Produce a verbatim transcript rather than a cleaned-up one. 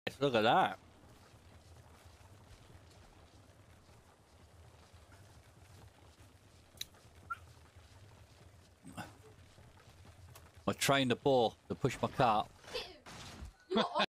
Look at that. I trained the boar to push my cart.